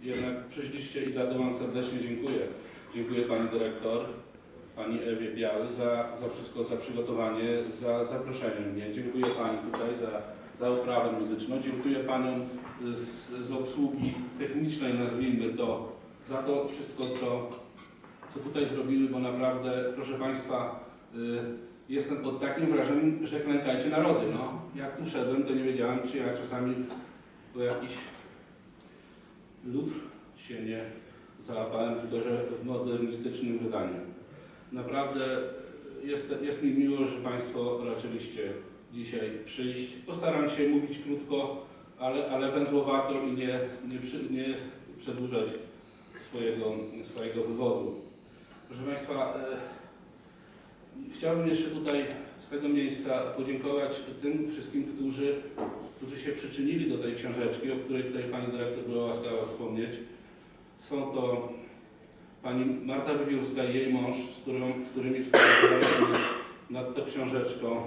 jednak przyszliście i za to Wam serdecznie dziękuję. Dziękuję Pani Dyrektor, Pani Ewie Biały za wszystko, za przygotowanie, za zaproszenie mnie. Dziękuję Pani tutaj za oprawę muzyczną. Dziękuję Paniom z obsługi technicznej, nazwijmy to, za to wszystko, co tutaj zrobiły, bo naprawdę, proszę Państwa, jestem pod takim wrażeniem, że klękajcie narody. No, jak tu wszedłem, to nie wiedziałem, czy ja czasami po jakiś Louvre się nie załapałem, tylko że w modernistycznym wydaniu. Naprawdę jest mi miło, że Państwo raczyliście dzisiaj przyjść. Postaram się mówić krótko, ale wędzowato i nie przedłużać swojego wywodu. Proszę Państwa, chciałbym jeszcze tutaj z tego miejsca podziękować tym wszystkim, którzy się przyczynili do tej książeczki, o której tutaj Pani Dyrektor była łaskawa wspomnieć. Są to Pani Marta Wiewiórska i jej mąż, z którymi współpracujemy nad tą książeczką.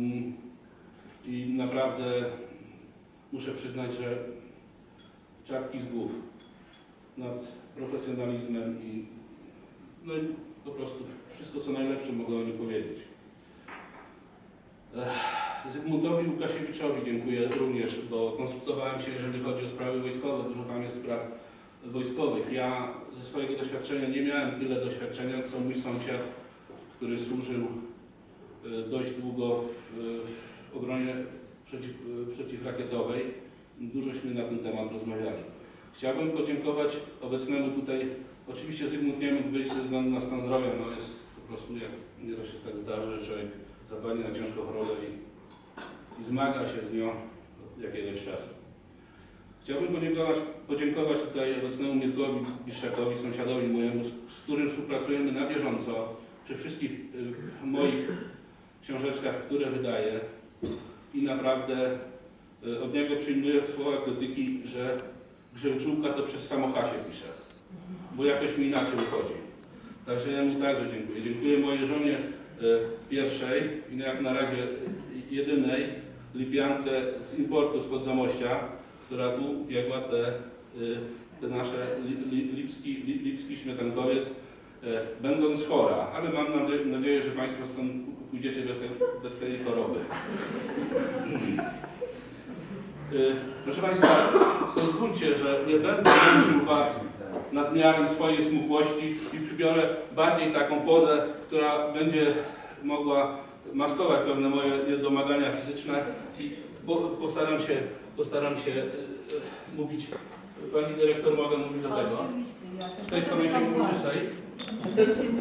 I naprawdę muszę przyznać, że czapki z głów nad profesjonalizmem i po prostu wszystko, co najlepsze mogę o nim powiedzieć. Zygmuntowi Łukasiewiczowi dziękuję również, bo konsultowałem się, jeżeli chodzi o sprawy wojskowe. Dużo tam jest spraw wojskowych. Ja ze swojego doświadczenia nie miałem tyle doświadczenia, co mój sąsiad, który służył dość długo w obronie przeciwrakietowej. Dużośmy na ten temat rozmawiali. Chciałbym podziękować obecnemu tutaj, oczywiście Zygmunt nie mógł być ze względu na stan zdrowia, no jest po prostu, jak nieraz się tak zdarzy, że człowiek zapadnie na ciężką chorobę i zmaga się z nią od jakiegoś czasu. Chciałbym podziękować tutaj obecnemu Mirkowi Biszczakowi, sąsiadowi mojemu, z którym współpracujemy na bieżąco przy wszystkich moich książeczkach, które wydaję i naprawdę od niego przyjmuję słowa krytyki, że Grzejczułka to przez samocha się pisze, bo jakoś mi inaczej wychodzi. Także ja mu także dziękuję. Dziękuję mojej żonie pierwszej i jak na razie jedynej Lipiance z importu spod Zamościa, która tu biegła te nasze lipski śmietankowiec, będąc chora, ale mam nadzieję, że Państwo stąd pójdziecie bez tej choroby. Proszę Państwa, pozwólcie, że nie będę męczył Was nadmiarem swojej smukłości i przybiorę bardziej taką pozę, która będzie mogła maskować pewne moje niedomagania fizyczne i postaram się mówić. Pani Dyrektor, mogę mówić do tego? Oczywiście, ja Z tej strony się mówi, czy z tej?